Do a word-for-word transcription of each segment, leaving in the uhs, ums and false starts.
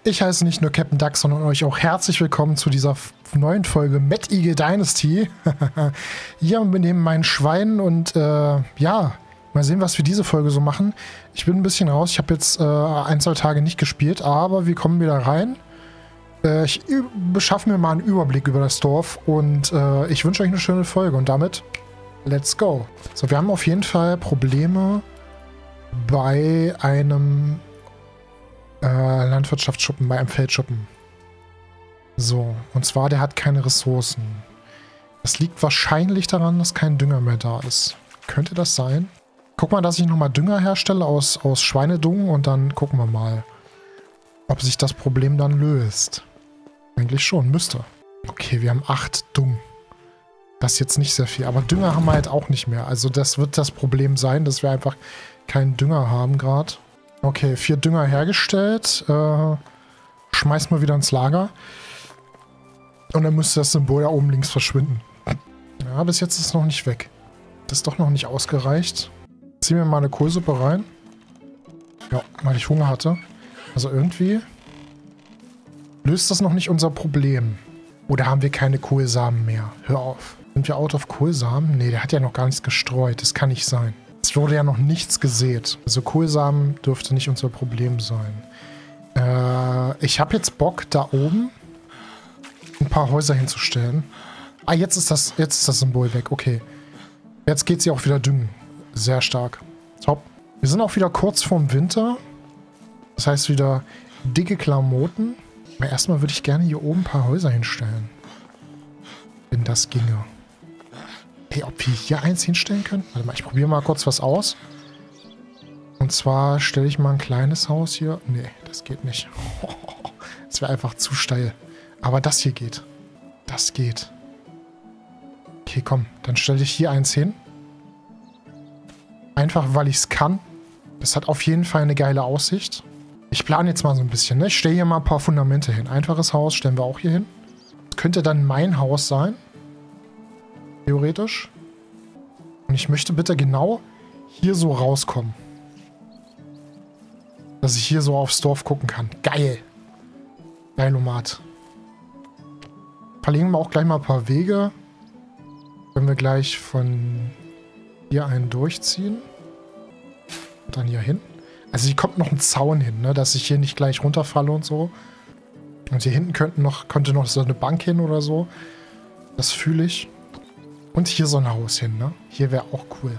Ich heiße nicht nur Captain Duck, sondern euch auch herzlich willkommen zu dieser neuen Folge Mad Eagle Dynasty. Hier neben meinen Schweinen und äh, ja, mal sehen, was wir diese Folge so machen. Ich bin ein bisschen raus, ich habe jetzt äh, ein, zwei Tage nicht gespielt, aber wir kommen wieder rein. Äh, ich beschaffe mir mal einen Überblick über das Dorf und äh, ich wünsche euch eine schöne Folge und damit, let's go. So, wir haben auf jeden Fall Probleme bei einem Äh, Landwirtschaftsschuppen, bei einem Feldschuppen. So, und zwar, der hat keine Ressourcen. Das liegt wahrscheinlich daran, dass kein Dünger mehr da ist. Könnte das sein? Guck mal, dass ich nochmal Dünger herstelle aus, aus Schweinedung und dann gucken wir mal, ob sich das Problem dann löst. Eigentlich schon, müsste. Okay, wir haben acht Dung. Das ist jetzt nicht sehr viel, aber Dünger haben wir halt auch nicht mehr. Also das wird das Problem sein, dass wir einfach keinen Dünger haben gerade. Okay, vier Dünger hergestellt. Äh, schmeißen wir wieder ins Lager. Und dann müsste das Symbol da oben links verschwinden. Ja, bis jetzt ist es noch nicht weg. Das ist doch noch nicht ausgereicht. Ziehen wir mal eine Kohlsuppe rein. Ja, weil ich Hunger hatte. Also irgendwie löst das noch nicht unser Problem. Oder haben wir keine Kohlsamen mehr? Hör auf. Sind wir out of Kohlsamen? Nee, der hat ja noch gar nichts gestreut. Das kann nicht sein. Es wurde ja noch nichts gesät. Also Kohlsamen dürfte nicht unser Problem sein. Äh, ich habe jetzt Bock, da oben ein paar Häuser hinzustellen. Ah, jetzt ist das, jetzt ist das Symbol weg. Okay. Jetzt geht sie auch wieder düngen. Sehr stark. Top. Wir sind auch wieder kurz vorm Winter. Das heißt wieder dicke Klamotten. Aber erstmal würde ich gerne hier oben ein paar Häuser hinstellen. Wenn das ginge. Hey, ob wir hier eins hinstellen können? Warte mal, ich probiere mal kurz was aus. Und zwar stelle ich mal ein kleines Haus hier. Nee, das geht nicht. Das wäre einfach zu steil. Aber das hier geht. Das geht. Okay, komm. Dann stelle ich hier eins hin. Einfach, weil ich es kann. Das hat auf jeden Fall eine geile Aussicht. Ich plane jetzt mal so ein bisschen. Ne? Ich stelle hier mal ein paar Fundamente hin. Einfaches Haus stellen wir auch hier hin. Das könnte dann mein Haus sein. Theoretisch. Und ich möchte bitte genau hier so rauskommen. Dass ich hier so aufs Dorf gucken kann. Geil. Geilomat. Verlegen wir auch gleich mal ein paar Wege. Können wir gleich von hier einen durchziehen. Und dann hier hin. Also hier kommt noch ein Zaun hin, ne? Dass ich hier nicht gleich runterfalle und so. Und hier hinten könnten noch, könnte noch so eine Bank hin oder so. Das fühle ich. Und hier so ein Haus hin, ne? Hier wäre auch cool.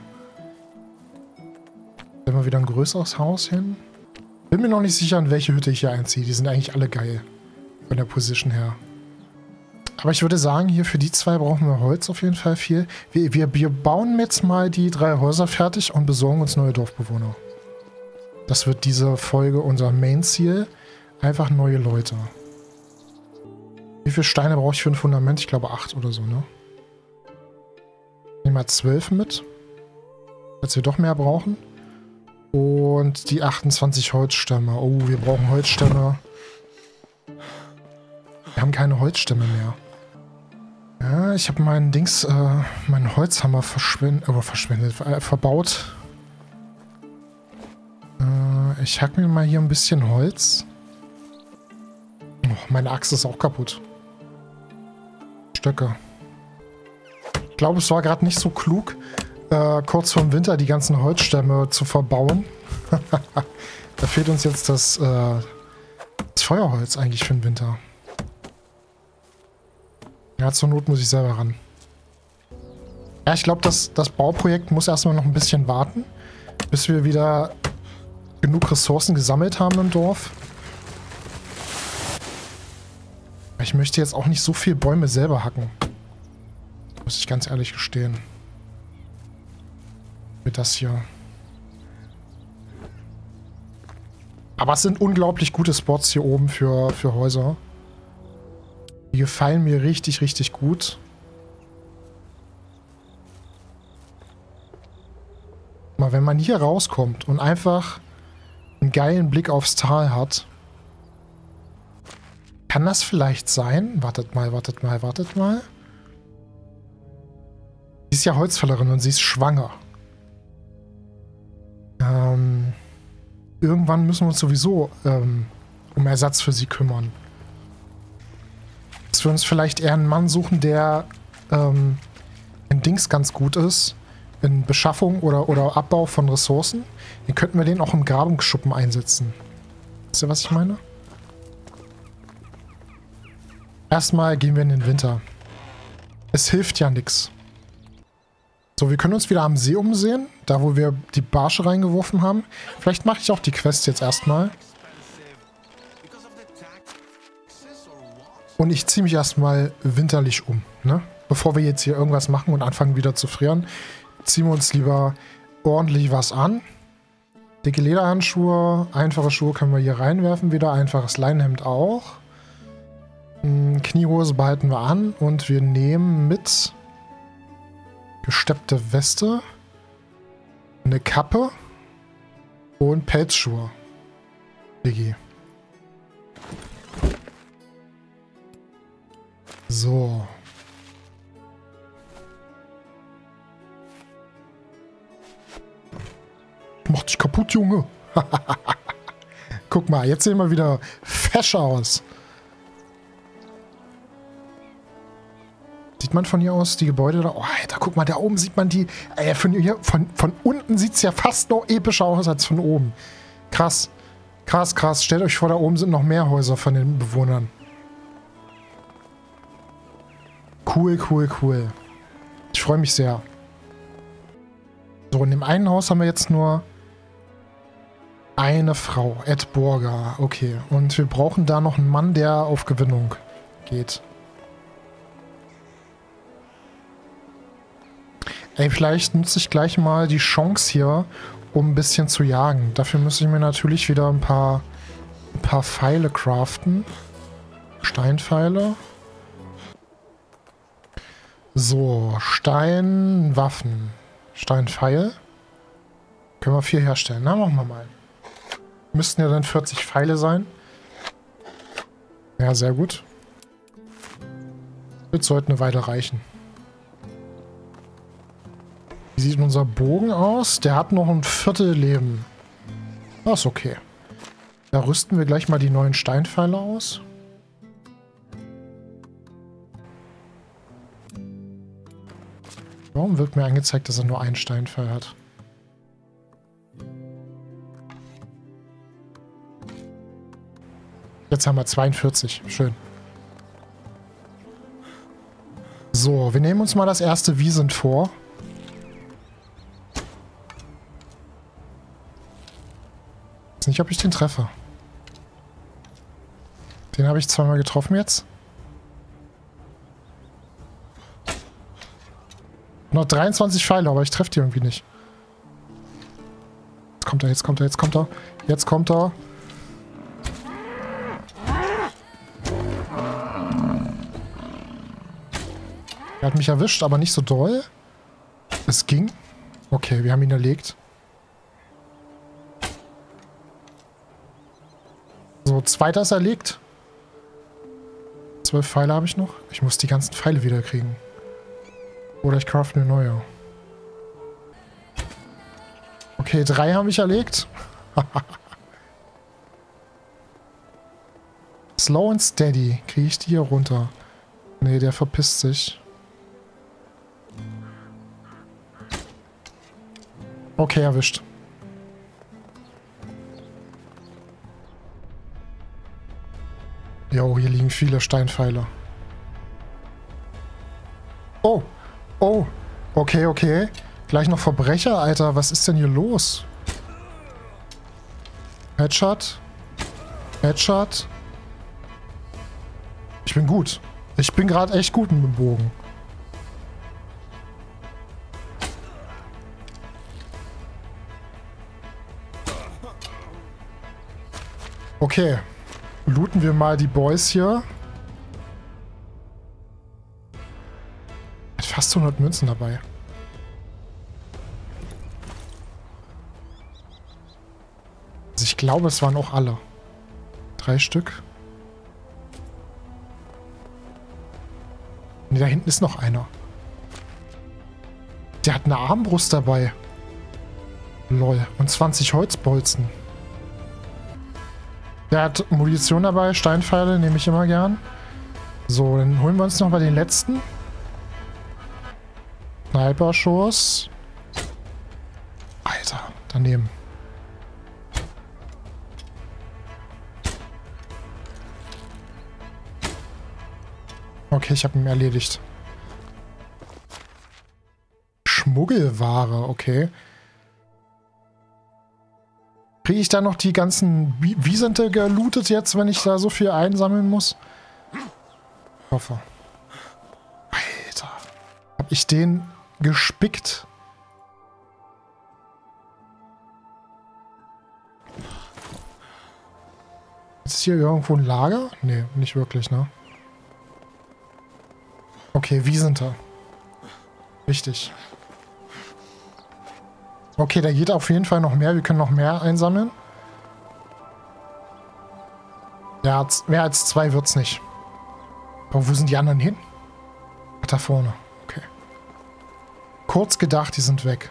Stellen wir wieder ein größeres Haus hin. Bin mir noch nicht sicher, an welche Hütte ich hier einziehe. Die sind eigentlich alle geil. Von der Position her. Aber ich würde sagen, hier für die zwei brauchen wir Holz auf jeden Fall viel. Wir, wir, wir bauen jetzt mal die drei Häuser fertig und besorgen uns neue Dorfbewohner. Das wird diese Folge unser Main-Ziel. Einfach neue Leute. Wie viele Steine brauche ich für ein Fundament? Ich glaube acht oder so, ne? Nehmen wir zwölf mit, falls wir doch mehr brauchen. Und die achtundzwanzig Holzstämme. Oh, wir brauchen Holzstämme. Wir haben keine Holzstämme mehr. Ja, ich habe meinen Dings, äh, meinen Holzhammer verschwendet, äh, verschwendet, äh, verbaut. Äh, ich hack mir mal hier ein bisschen Holz. Oh, meine Axt ist auch kaputt. Stöcke. Ich glaube, es war gerade nicht so klug, äh, kurz vorm Winter die ganzen Holzstämme zu verbauen. Da fehlt uns jetzt das, äh, das Feuerholz eigentlich für den Winter. Ja, zur Not muss ich selber ran. Ja, ich glaube, das, das Bauprojekt muss erstmal noch ein bisschen warten, bis wir wieder genug Ressourcen gesammelt haben im Dorf. Ich möchte jetzt auch nicht so viel Bäume selber hacken. Muss ich ganz ehrlich gestehen. Mit das hier. Aber es sind unglaublich gute Spots hier oben für, für Häuser. Die gefallen mir richtig, richtig gut. Mal, wenn man hier rauskommt und einfach einen geilen Blick aufs Tal hat, kann das vielleicht sein? Wartet mal, wartet mal, wartet mal. Sie ist ja Holzfällerin und sie ist schwanger. Ähm, irgendwann müssen wir uns sowieso ähm, um Ersatz für sie kümmern. Dass wir uns vielleicht eher einen Mann suchen, der ähm, in Dings ganz gut ist, in Beschaffung oder, oder Abbau von Ressourcen. Dann könnten wir den auch im Grabungsschuppen einsetzen. Wisst ihr, was ich meine? Erstmal gehen wir in den Winter. Es hilft ja nichts. So, wir können uns wieder am See umsehen, da wo wir die Barsche reingeworfen haben. Vielleicht mache ich auch die Quest jetzt erstmal. Und ich ziehe mich erstmal winterlich um, ne? Bevor wir jetzt hier irgendwas machen und anfangen wieder zu frieren, ziehen wir uns lieber ordentlich was an. Dicke Lederhandschuhe, einfache Schuhe können wir hier reinwerfen wieder, einfaches Leinenhemd auch. Kniehose behalten wir an und wir nehmen mit gesteppte Weste, eine Kappe und Pelzschuhe. Diggi. So. Mach dich kaputt, Junge. Guck mal, jetzt sehen wir wieder fesch aus. Sieht man von hier aus die Gebäude da? Oh, Alter, guck mal, da oben sieht man die. Ey, von, hier, von, von unten sieht es ja fast noch epischer aus als von oben. Krass. Krass, krass. Stellt euch vor, da oben sind noch mehr Häuser von den Bewohnern. Cool, cool, cool. Ich freue mich sehr. So, in dem einen Haus haben wir jetzt nur eine Frau. Ed Borger. Okay. Und wir brauchen da noch einen Mann, der auf Gewinnung geht. Ey, vielleicht nutze ich gleich mal die Chance hier, um ein bisschen zu jagen. Dafür muss ich mir natürlich wieder ein paar, ein paar Pfeile craften. Steinpfeile. So, Steinwaffen. Steinpfeil. Können wir vier herstellen. Na, machen wir mal. Müssten ja dann vierzig Pfeile sein. Ja, sehr gut. Das sollte eine Weile reichen. Wie sieht unser Bogen aus? Der hat noch ein Viertel Leben. Das ist okay. Da rüsten wir gleich mal die neuen Steinpfeile aus. Warum wird mir angezeigt, dass er nur einen Steinpfeil hat? Jetzt haben wir zweiundvierzig. Schön. So, wir nehmen uns mal das erste Wiesent vor. Ich weiß nicht, ob ich den treffe. Den habe ich zweimal getroffen jetzt. Noch dreiundzwanzig Pfeile, aber ich treffe die irgendwie nicht. Jetzt kommt er, jetzt kommt er, jetzt kommt er. Jetzt kommt er. Er hat mich erwischt, aber nicht so doll. Es ging. Okay, wir haben ihn erlegt. So, zweiter ist erlegt. Zwölf Pfeile habe ich noch. Ich muss die ganzen Pfeile wieder kriegen. Oder ich crafte eine neue. Okay, drei habe ich erlegt. Slow and steady. Kriege ich die hier runter? Nee, der verpisst sich. Okay, erwischt. Jo, hier liegen viele Steinpfeile. Oh. Oh. Okay, okay. Gleich noch Verbrecher, Alter. Was ist denn hier los? Headshot. Headshot. Ich bin gut. Ich bin gerade echt gut mit dem Bogen. Okay. Looten wir mal die Boys hier. Hat fast hundert Münzen dabei. Also ich glaube, es waren auch alle. Drei Stück. Ne, da hinten ist noch einer. Der hat eine Armbrust dabei. Lol. Und zwanzig Holzbolzen. Der hat Munition dabei, Steinpfeile, nehme ich immer gern. So, dann holen wir uns noch mal den letzten. Sniper-Schuss. Alter, daneben. Okay, ich habe ihn erledigt. Schmuggelware, okay. Kriege ich da noch die ganzen... Wie, wie sind die gelootet jetzt, wenn ich da so viel einsammeln muss? Ich hoffe. Alter. Hab ich den gespickt? Ist hier irgendwo ein Lager? Nee, nicht wirklich, ne? Okay, wie sind da? Richtig. Okay, da geht auf jeden Fall noch mehr. Wir können noch mehr einsammeln. Ja, mehr als zwei wird's nicht. Aber wo sind die anderen hin? Ach, da vorne. Okay. Kurz gedacht, die sind weg.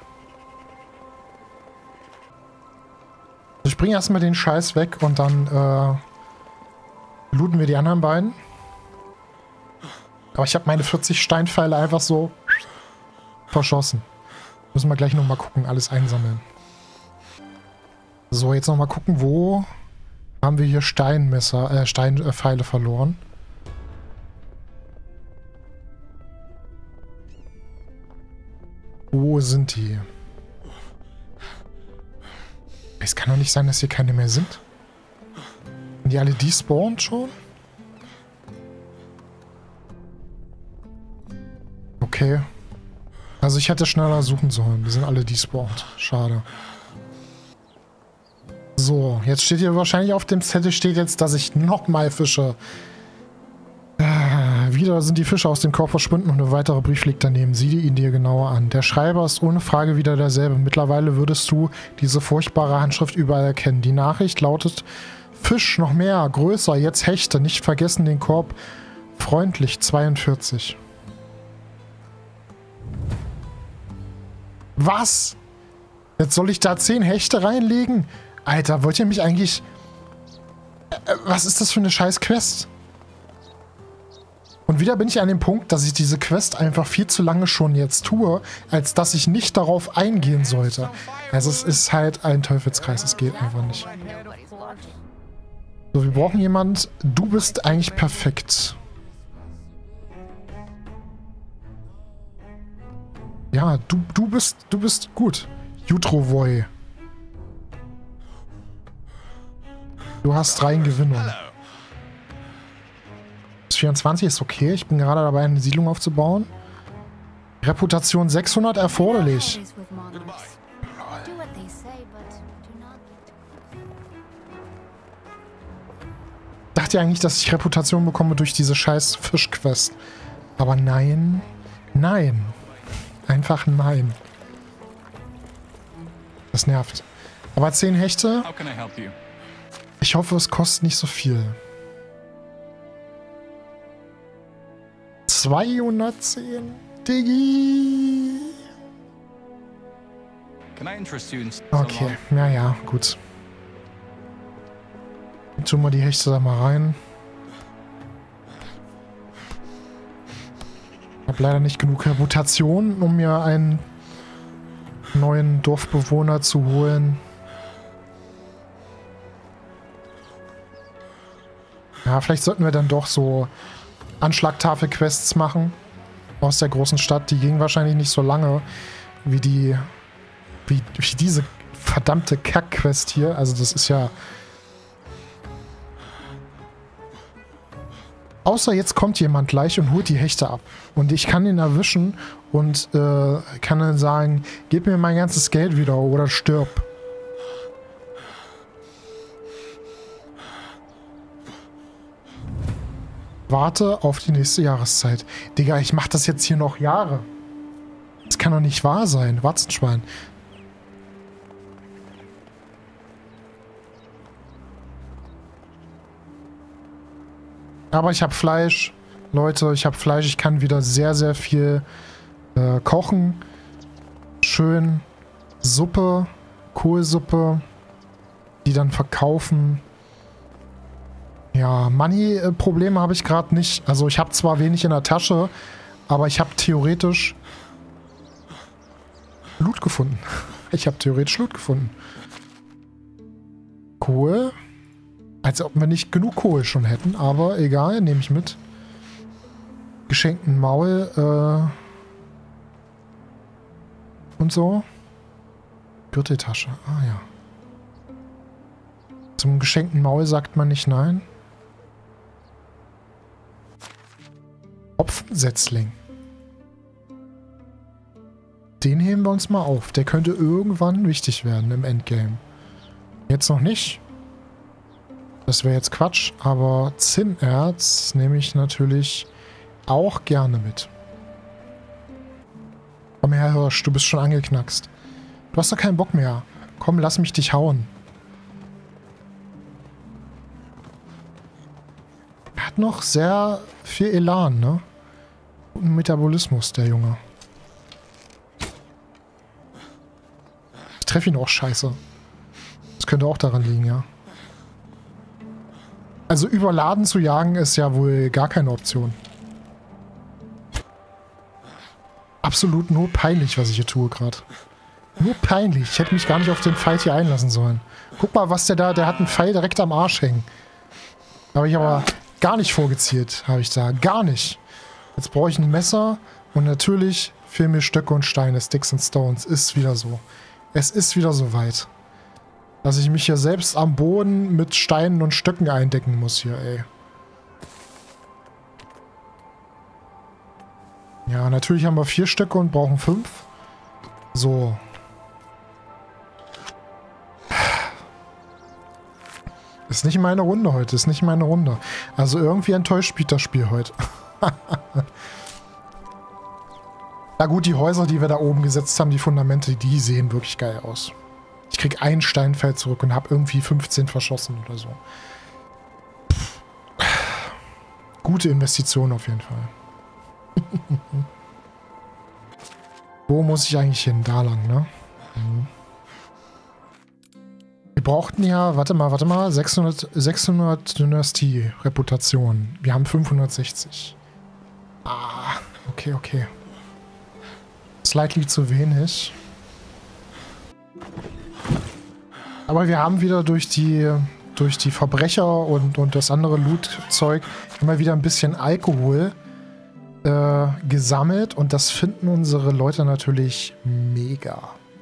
Ich bringe erstmal den Scheiß weg und dann äh, looten wir die anderen beiden. Aber ich habe meine vierzig Steinpfeile einfach so verschossen. Müssen wir gleich nochmal gucken, alles einsammeln. So, jetzt nochmal gucken, wo haben wir hier Steinmesser, äh, Steinpfeile verloren. Wo sind die? Es kann doch nicht sein, dass hier keine mehr sind. Sind die alle despawned schon? Okay. Also ich hätte schneller suchen sollen. Die sind alle despawned. Schade. So, jetzt steht hier wahrscheinlich auf dem Zettel steht jetzt, dass ich nochmal fische. Äh, wieder sind die Fische aus dem Korb verschwunden und ein weiterer Brief liegt daneben. Sieh ihn dir genauer an. Der Schreiber ist ohne Frage wieder derselbe. Mittlerweile würdest du diese furchtbare Handschrift überall erkennen. Die Nachricht lautet: Fisch, noch mehr, größer, jetzt Hechte. Nicht vergessen den Korb. Freundlich, zweiundvierzig. Was? Jetzt soll ich da zehn Hechte reinlegen? Alter, wollt ihr mich eigentlich... Äh, was ist das für eine scheiß Quest? Und wieder bin ich an dem Punkt, dass ich diese Quest einfach viel zu lange schon jetzt tue, als dass ich nicht darauf eingehen sollte. Also es ist halt ein Teufelskreis, es geht einfach nicht. So, wir brauchen jemand. Du bist eigentlich perfekt. Ja, du, du bist, du bist gut. Jutrovoy. Du hast drei in Gewinnung. vierundzwanzig ist okay. Ich bin gerade dabei, eine Siedlung aufzubauen. Reputation sechshundert erforderlich. Ich dachte ja eigentlich, dass ich Reputation bekomme durch diese scheiß Fischquest. Aber nein. Nein. Einfach nein. Das nervt. Aber zehn Hechte. Ich hoffe, es kostet nicht so viel. zweihundertzehn. Diggi. Okay, ja, ja, gut. Tun wir die Hechte da mal rein. Ich habe leider nicht genug Reputation, um mir einen neuen Dorfbewohner zu holen. Ja, vielleicht sollten wir dann doch so Anschlagtafel-Quests machen aus der großen Stadt. Die gingen wahrscheinlich nicht so lange wie die wie, wie diese verdammte Kack-Quest hier. Also das ist ja... Außer jetzt kommt jemand gleich und holt die Hechte ab. Und ich kann ihn erwischen und äh, kann dann sagen, gib mir mein ganzes Geld wieder oder stirb. Warte auf die nächste Jahreszeit. Digga, ich mach das jetzt hier noch Jahre. Das kann doch nicht wahr sein. Warzenschwein. Aber ich habe Fleisch. Leute, ich habe Fleisch. Ich kann wieder sehr, sehr viel äh, kochen. Schön Suppe, Kohlsuppe, die dann verkaufen. Ja, Money-Probleme habe ich gerade nicht. Also ich habe zwar wenig in der Tasche, aber ich habe theoretisch Loot gefunden. Ich habe theoretisch Loot gefunden. Kohl. Als ob wir nicht genug Kohl schon hätten, aber egal, nehme ich mit. Geschenkten Maul, äh und so. Gürteltasche, ah ja. Zum geschenkten Maul sagt man nicht nein. Hopfensetzling. Den heben wir uns mal auf. Der könnte irgendwann wichtig werden im Endgame. Jetzt noch nicht. Das wäre jetzt Quatsch, aber Zinnerz nehme ich natürlich auch gerne mit. Komm her, Hirsch, du bist schon angeknackst. Du hast doch keinen Bock mehr. Komm, lass mich dich hauen. Er hat noch sehr viel Elan, ne? Guten Metabolismus, der Junge. Ich treffe ihn auch scheiße. Das könnte auch daran liegen, ja. Also überladen zu jagen ist ja wohl gar keine Option. Absolut nur peinlich, was ich hier tue gerade. Nur peinlich. Ich hätte mich gar nicht auf den Fight hier einlassen sollen. Guck mal, was der da... Der hat einen Pfeil direkt am Arsch hängen. Da habe ich aber gar nicht vorgezielt, habe ich da. Gar nicht. Jetzt brauche ich ein Messer und natürlich fehlen mir Stöcke und Steine. Sticks and Stones. Ist wieder so. Es ist wieder so weit. Dass ich mich hier selbst am Boden mit Steinen und Stöcken eindecken muss hier, ey. Ja, natürlich haben wir vier Stöcke und brauchen fünf. So. Ist nicht meine Runde heute. Ist nicht meine Runde. Also irgendwie enttäuscht mich das Spiel heute. Na gut, die Häuser, die wir da oben gesetzt haben, die Fundamente, die sehen wirklich geil aus. Ich krieg ein Steinfeld zurück und habe irgendwie fünfzehn verschossen oder so. Pff. Gute Investition auf jeden Fall. Wo muss ich eigentlich hin? Da lang, ne? Mhm. Wir brauchten ja, warte mal, warte mal, sechshundert, sechshundert Dynastie-Reputation. Wir haben fünfhundertsechzig. Ah, okay, okay. Slightly zu wenig. Aber wir haben wieder durch die durch die Verbrecher und, und das andere Loot-Zeug immer wieder ein bisschen Alkohol äh, gesammelt und das finden unsere Leute natürlich mega.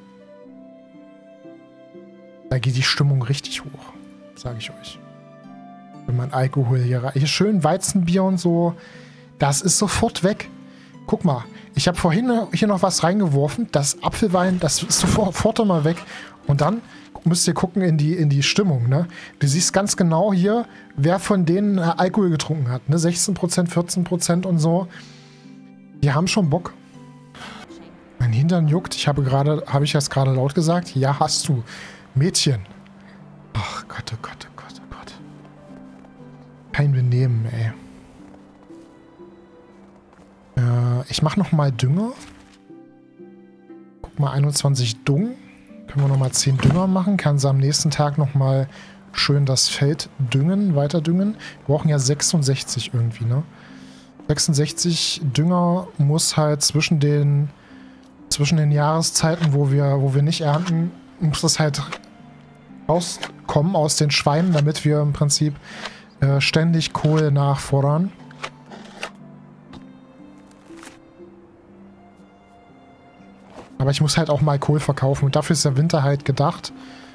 Da geht die Stimmung richtig hoch, sage ich euch. Wenn man Alkohol hier rein... Hier schön Weizenbier und so, das ist sofort weg. Guck mal, ich habe vorhin hier noch was reingeworfen, das Apfelwein, das ist sofort immer weg. Und dann müsst ihr gucken in die, in die Stimmung, ne? Du siehst ganz genau hier, wer von denen äh, Alkohol getrunken hat, ne? sechzehn Prozent, vierzehn Prozent und so. Die haben schon Bock. Mein Hintern juckt. Ich habe gerade, habe ich das gerade laut gesagt? Ja, hast du. Mädchen. Ach Gott, oh Gott, oh Gott, oh Gott. Kein Benehmen, ey. Äh, ich mache nochmal Dünger. Guck mal, einundzwanzig Dung. Können wir nochmal zehn Dünger machen. Kann sie am nächsten Tag nochmal schön das Feld düngen, weiter düngen. Wir brauchen ja sechsundsechzig irgendwie, ne? sechsundsechzig Dünger muss halt zwischen den zwischen den Jahreszeiten, wo wir, wo wir nicht ernten, muss das halt rauskommen aus den Schweinen, damit wir im Prinzip äh, ständig Kohle nachfordern. Aber ich muss halt auch mal Kohl verkaufen und dafür ist der Winter halt gedacht.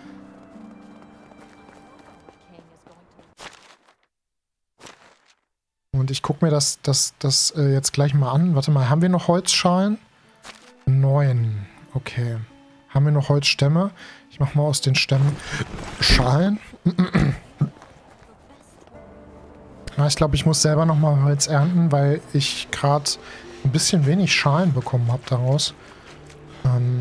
Und ich gucke mir das, das, das äh, jetzt gleich mal an. Warte mal, haben wir noch Holzschalen? Neun. Okay. Haben wir noch Holzstämme? Ich mache mal aus den Stämmen Schalen. Ja, ich glaube, ich muss selber nochmal Holz ernten, weil ich gerade ein bisschen wenig Schalen bekommen habe daraus. Ähm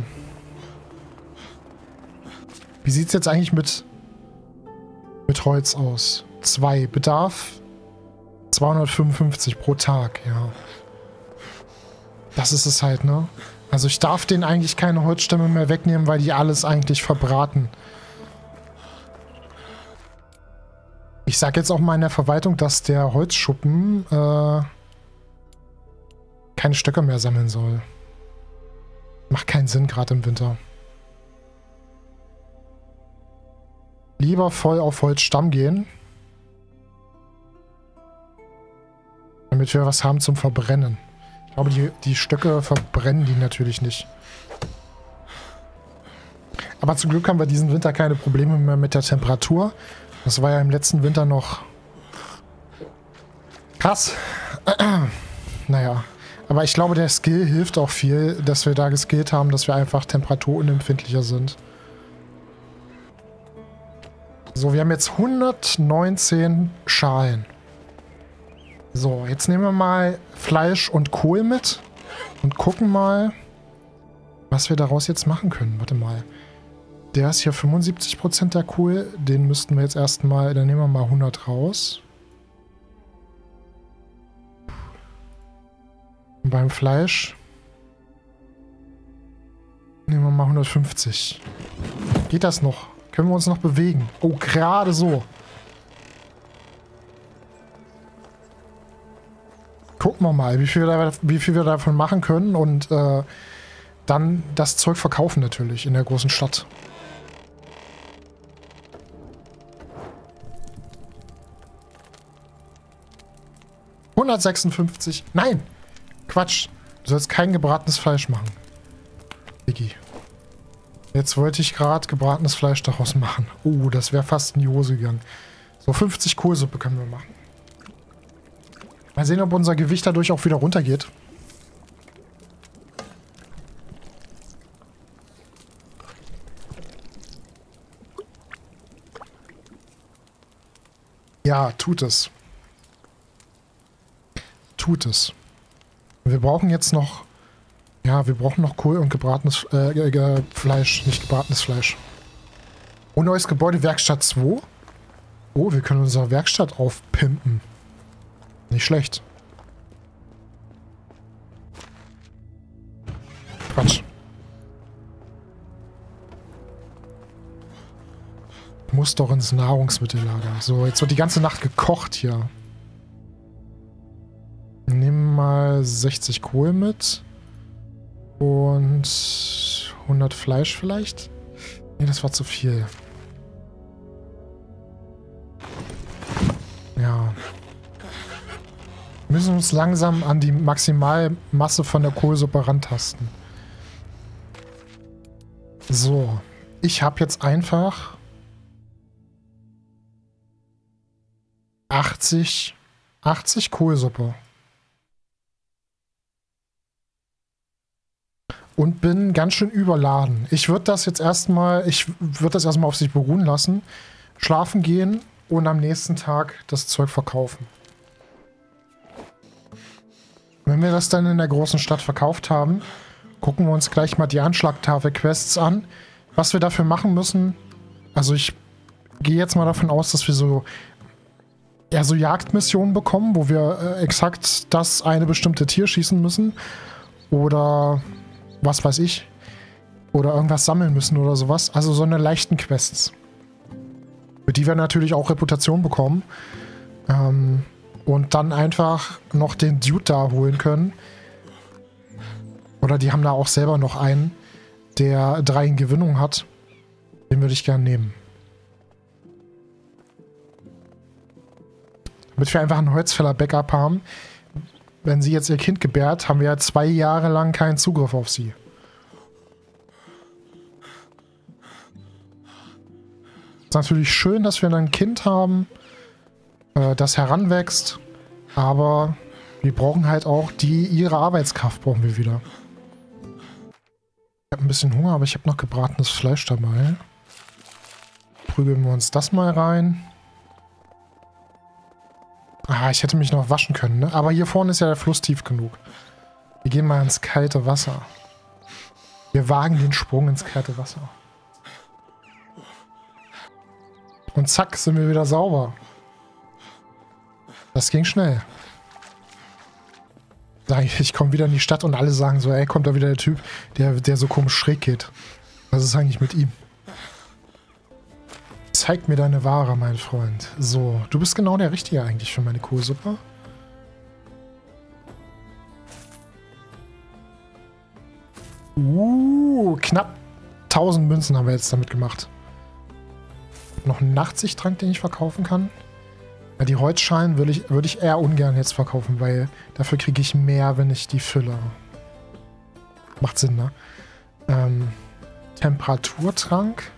Wie sieht es jetzt eigentlich mit, mit Holz aus? Zwei. Bedarf zweihundertfünfundfünfzig pro Tag, ja. Das ist es halt, ne? Also ich darf denen eigentlich keine Holzstämme mehr wegnehmen, weil die alles eigentlich verbraten. Ich sag jetzt auch mal in der Verwaltung, dass der Holzschuppen äh, keine Stöcke mehr sammeln soll. Macht keinen Sinn, gerade im Winter. Lieber voll auf Holzstamm gehen. Damit wir was haben zum Verbrennen. Ich glaube, die, die Stöcke verbrennen die natürlich nicht. Aber zum Glück haben wir diesen Winter keine Probleme mehr mit der Temperatur. Das war ja im letzten Winter noch krass. Naja. Aber ich glaube, der Skill hilft auch viel, dass wir da geskillt haben, dass wir einfach temperaturunempfindlicher sind. So, wir haben jetzt hundertneunzehn Schalen. So, jetzt nehmen wir mal Fleisch und Kohl mit und gucken mal, was wir daraus jetzt machen können. Warte mal. Der ist hier fünfundsiebzig Prozent der Kohl. Den müssten wir jetzt erstmal, dann nehmen wir mal hundert raus. Und beim Fleisch nehmen wir mal hundertfünfzig. Geht das noch? Können wir uns noch bewegen? Oh, gerade so. Gucken wir mal, wie viel, wir, wie viel wir davon machen können und äh, dann das Zeug verkaufen natürlich in der großen Stadt. hundertsechsundfünfzig. Nein! Quatsch. Du sollst kein gebratenes Fleisch machen. Diggi. Jetzt wollte ich gerade gebratenes Fleisch daraus machen. Oh, das wäre fast in die Hose gegangen. So, fünfzig Kohlsuppe können wir machen. Mal sehen, ob unser Gewicht dadurch auch wieder runtergeht. Ja, tut es. Tut es. Wir brauchen jetzt noch... Ja, wir brauchen noch Kohl und gebratenes äh, äh, Fleisch, nicht gebratenes Fleisch. Und neues Gebäude, Werkstatt zwei. Oh, wir können unsere Werkstatt aufpimpen. Nicht schlecht. Quatsch. Muss doch ins Nahrungsmittellager. So, jetzt wird die ganze Nacht gekocht hier. Nehmen wir mal sechzig Kohl mit. Und hundert Fleisch vielleicht? Nee, das war zu viel. Ja. Wir müssen uns langsam an die Maximalmasse von der Kohlsuppe rantasten. So. Ich habe jetzt einfach achtzig, achtzig Kohlsuppe. Und bin ganz schön überladen. Ich würde das jetzt erstmal, ich würde das erstmal auf sich beruhen lassen, schlafen gehen und am nächsten Tag das Zeug verkaufen. Wenn wir das dann in der großen Stadt verkauft haben, gucken wir uns gleich mal die Anschlagtafel-Quests an. Was wir dafür machen müssen, also ich gehe jetzt mal davon aus, dass wir so eher so Jagdmissionen bekommen, wo wir äh, exakt das eine bestimmte Tier schießen müssen. Oder was weiß ich. Oder irgendwas sammeln müssen oder sowas. Also so eine leichten Quests. Für die wir natürlich auch Reputation bekommen. Ähm, und dann einfach noch den Dude da holen können. Oder die haben da auch selber noch einen, der drei in Gewinnung hat. Den würde ich gerne nehmen. Damit wir einfach ein Holzfäller-Backup haben. Wenn sie jetzt ihr Kind gebärt, haben wir ja zwei Jahre lang keinen Zugriff auf sie. Es ist natürlich schön, dass wir ein Kind haben, äh, das heranwächst, aber wir brauchen halt auch die, ihre Arbeitskraft brauchen wir wieder. Ich habe ein bisschen Hunger, aber ich habe noch gebratenes Fleisch dabei. Prügeln wir uns das mal rein. Ah, ich hätte mich noch waschen können, ne? Aber hier vorne ist ja der Fluss tief genug. Wir gehen mal ins kalte Wasser. Wir wagen den Sprung ins kalte Wasser. Und zack, sind wir wieder sauber. Das ging schnell. Ich komme wieder in die Stadt und alle sagen so, ey, kommt da wieder der Typ, der, der so komisch schräg geht. Was ist eigentlich mit ihm? Zeig mir deine Ware, mein Freund. So, du bist genau der Richtige eigentlich für meine Kohlsuppe. Uh, knapp tausend Münzen haben wir jetzt damit gemacht. Noch einen Nachtsichttrank, den ich verkaufen kann. Ja, die Holzschalen würde ich, würde ich eher ungern jetzt verkaufen, weil dafür kriege ich mehr, wenn ich die fülle. Macht Sinn, ne? Ähm, Temperaturtrank.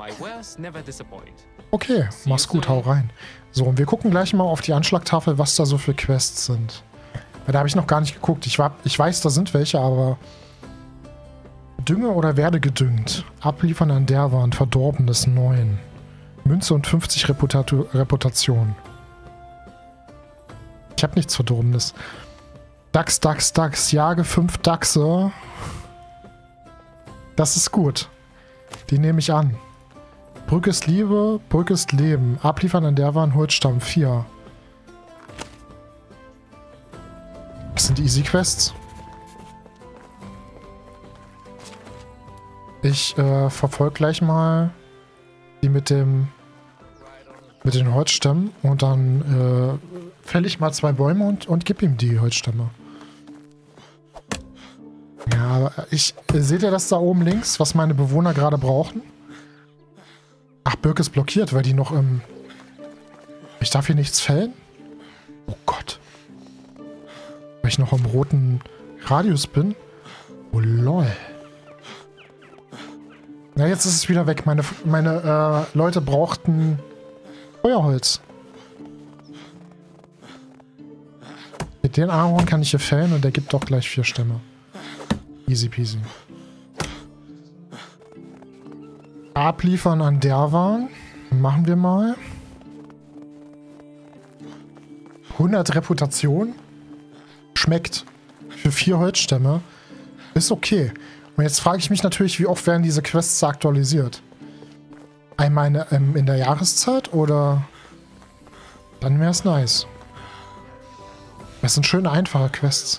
Okay, mach's gut, hau rein. So, und wir gucken gleich mal auf die Anschlagtafel, was da so für Quests sind. Weil da habe ich noch gar nicht geguckt. Ich, war, ich weiß, da sind welche, aber... Dünge oder werde gedüngt. Abliefern an der Wand. Verdorbenes neun. Münze und fünfzig Reputatu Reputation. Ich habe nichts Verdorbenes. Dachs, Dachs, Dachs. Jage fünf Dachse. Das ist gut. Die nehme ich an. Brücke ist Liebe, Brücke ist Leben. Abliefern an der Wand. Holzstamm vier. Das sind Easy Quests. Ich äh, verfolge gleich mal die mit dem mit den Holzstämmen und dann äh, fälle ich mal zwei Bäume und, und gib ihm die Holzstämme. Ja, ich seht ihr das da oben links, was meine Bewohner gerade brauchen? Ach, Birke ist blockiert, weil die noch im... Ich darf hier nichts fällen? Oh Gott. Weil ich noch im roten Radius bin? Oh lol. Na, jetzt ist es wieder weg. Meine, meine äh, Leute brauchten Feuerholz. Mit den Ahorn kann ich hier fällen und der gibt doch gleich vier Stämme. Easy peasy. Abliefern an Derwan. Machen wir mal. hundert Reputation. Schmeckt. Für vier Holzstämme. Ist okay. Und jetzt frage ich mich natürlich, wie oft werden diese Quests aktualisiert? Einmal in, ähm, in der Jahreszeit oder... Dann wäre es nice. Das sind schöne, einfache Quests.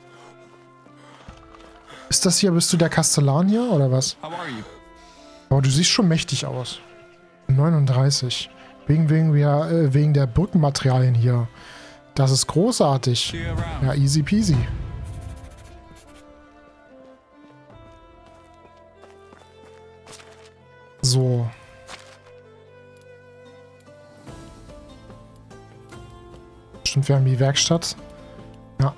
Ist das hier, bist du der Kastellan hier oder was? Aber du siehst schon mächtig aus. neununddreißig. Wegen, wegen, äh, wegen der Brückenmaterialien hier. Das ist großartig. Ja, easy peasy. So. Stimmt, wir haben die Werkstatt. Ja.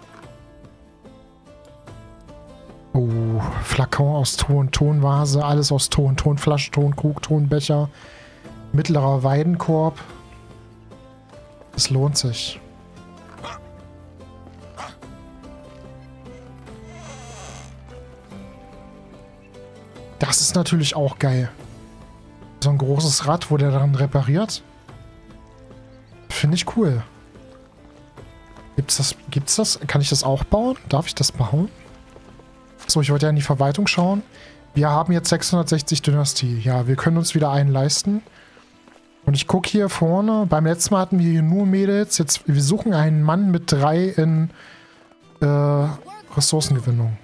Oh, Flakon aus Ton, Tonvase, alles aus Ton, Tonflasche, Tonkrug, Tonbecher, mittlerer Weidenkorb. Es lohnt sich. Das ist natürlich auch geil. So ein großes Rad, wo der daran repariert. Finde ich cool. Gibt's das? Gibt's das? Kann ich das auch bauen? Darf ich das bauen? So, ich wollte ja in die Verwaltung schauen. Wir haben jetzt sechshundertsechzig Dynastie. Ja, wir können uns wieder einen leisten. Und ich gucke hier vorne. Beim letzten Mal hatten wir hier nur Mädels. Jetzt, wir suchen einen Mann mit drei in äh, Ressourcengewinnung.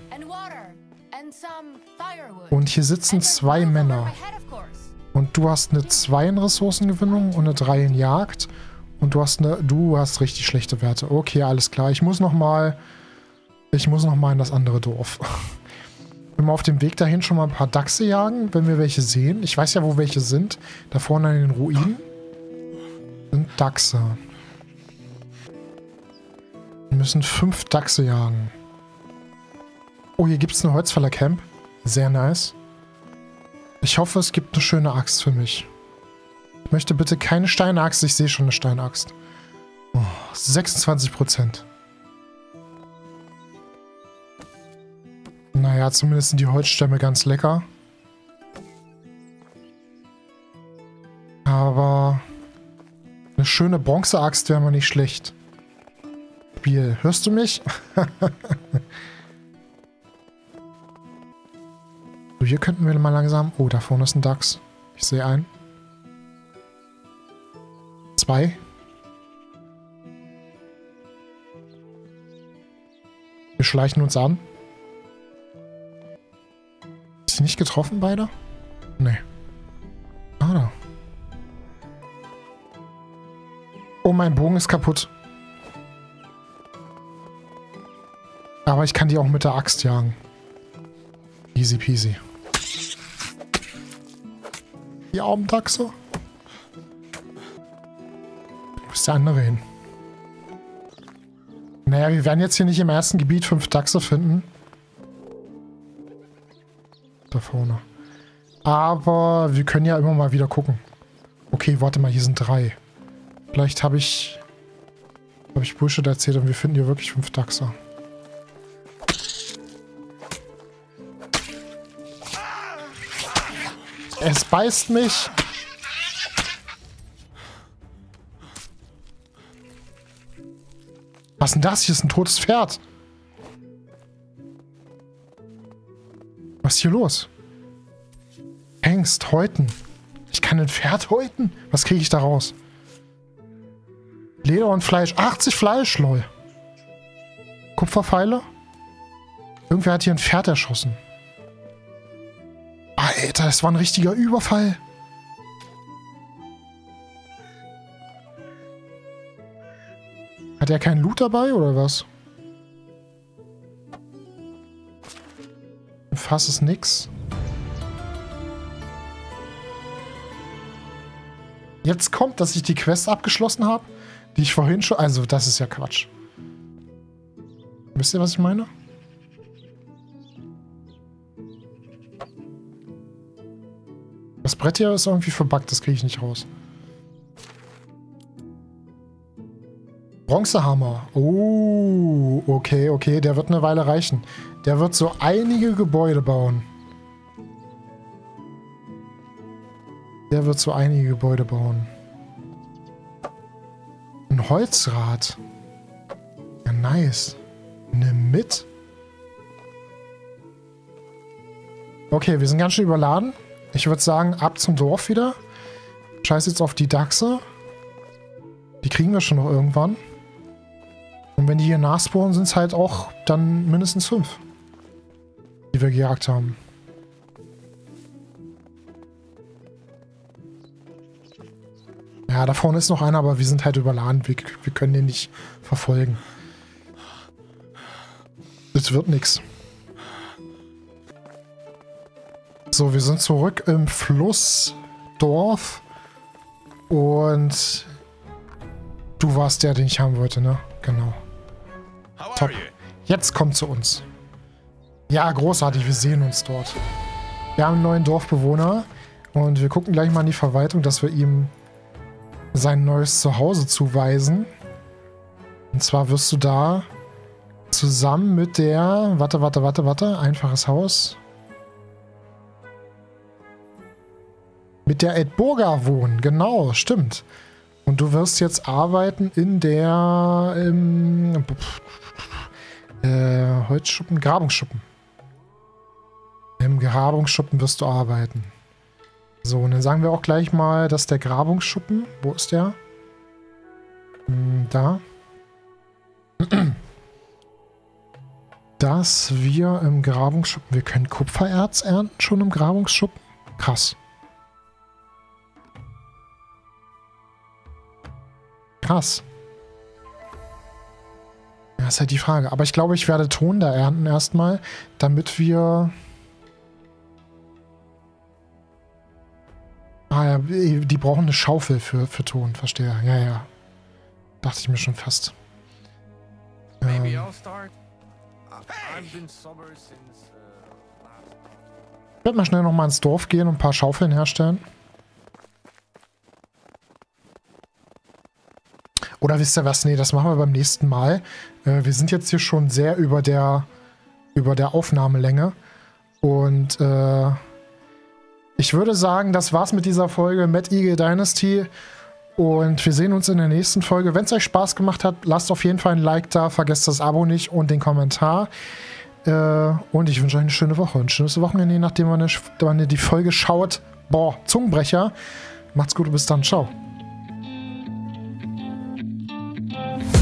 Und hier sitzen zwei Männer. Und du hast eine zwei in Ressourcengewinnung und eine drei in Jagd. Und du hast eine, du hast richtig schlechte Werte. Okay, alles klar. Ich muss noch mal, ich muss noch mal in das andere Dorf. Wenn wir auf dem Weg dahin schon mal ein paar Dachse jagen, wenn wir welche sehen. Ich weiß ja, wo welche sind. Da vorne in den Ruinen sind Dachse. Wir müssen fünf Dachse jagen. Oh, hier gibt es eine Holzfäller-Camp. Sehr nice. Ich hoffe, es gibt eine schöne Axt für mich. Ich möchte bitte keine Steinaxt. Ich sehe schon eine Steinaxt. Oh, sechsundzwanzig Prozent. Naja, zumindest sind die Holzstämme ganz lecker. Aber eine schöne Bronzeaxt wäre mal nicht schlecht. Spiel, hörst du mich? So, hier könnten wir mal langsam... Oh, da vorne ist ein Dachs. Ich sehe einen. Zwei. Wir schleichen uns an. Ist sie nicht getroffen, beide? Nee. Ah, da. mein Bogen ist kaputt. Aber ich kann die auch mit der Axt jagen. Easy peasy. Die armen Dachse. Wo ist der andere hin? Naja, wir werden jetzt hier nicht im ersten Gebiet fünf Dachse finden. Da vorne. Aber wir können ja immer mal wieder gucken. Okay, warte mal, hier sind drei. Vielleicht habe ich... habe ich Bullshit erzählt und wir finden hier wirklich fünf Dachse. Es beißt mich. Was ist denn das? Hier ist ein totes Pferd. Was ist hier los? Hengst, häuten. Ich kann ein Pferd häuten? Was kriege ich da raus? Leder und Fleisch. achtzig Fleisch, lol. Kupferpfeile? Irgendwer hat hier ein Pferd erschossen. Alter, das war ein richtiger Überfall. Hat er keinen Loot dabei, oder was? Im Fass ist nix. Jetzt kommt, dass ich die Quest abgeschlossen habe, die ich vorhin schon... Also, das ist ja Quatsch. Wisst ihr, was ich meine? Das Brett hier ist irgendwie verbuggt, das kriege ich nicht raus. Bronzehammer. Oh, okay, okay, der wird eine Weile reichen. Der wird so einige Gebäude bauen. Der wird so einige Gebäude bauen. Ein Holzrad. Ja, nice. Nimm mit. Okay, wir sind ganz schön überladen. Ich würde sagen, ab zum Dorf wieder. Scheiß jetzt auf die Dachse. Die kriegen wir schon noch irgendwann. Und wenn die hier nachspawnen, sind es halt auch dann mindestens fünf, die wir gejagt haben. Ja, da vorne ist noch einer, aber wir sind halt überladen. Wir, wir können den nicht verfolgen. Das wird nix. So, wir sind zurück im Flussdorf. Und du warst der, den ich haben wollte, ne? Genau. Top. Jetzt kommt zu uns. Ja, großartig, wir sehen uns dort. Wir haben einen neuen Dorfbewohner. Und wir gucken gleich mal in die Verwaltung, dass wir ihm sein neues Zuhause zuweisen. Und zwar wirst du da zusammen mit der... Warte, warte, warte, warte. Einfaches Haus. Mit der Edburga wohnen. Genau, stimmt. Und du wirst jetzt arbeiten in der... Im, äh, Holzschuppen? Grabungsschuppen. Im Grabungsschuppen wirst du arbeiten. So, und dann sagen wir auch gleich mal, dass der Grabungsschuppen... Wo ist der? Hm, da. Dass wir im Grabungsschuppen... Wir können Kupfererz ernten schon im Grabungsschuppen? Krass. Krass. Ja, ist halt die Frage. Aber ich glaube, ich werde Ton da ernten erstmal, damit wir... Ah ja, die brauchen eine Schaufel für, für Ton, verstehe. Ja, ja. Dachte ich mir schon fast. Ähm. Ich werde mal schnell nochmal ins Dorf gehen und ein paar Schaufeln herstellen. Oder wisst ihr was? Nee, das machen wir beim nächsten Mal. Äh, wir sind jetzt hier schon sehr über der, über der Aufnahmelänge. Und äh, ich würde sagen, das war's mit dieser Folge Mad Eagle Dynasty. Und wir sehen uns in der nächsten Folge. Wenn es euch Spaß gemacht hat, lasst auf jeden Fall ein Like da. Vergesst das Abo nicht und den Kommentar. Äh, und ich wünsche euch eine schöne Woche. Ein schönes Wochenende, je nachdem, wann ihr, wann ihr die Folge schaut. Boah, Zungenbrecher. Macht's gut und bis dann. Ciao.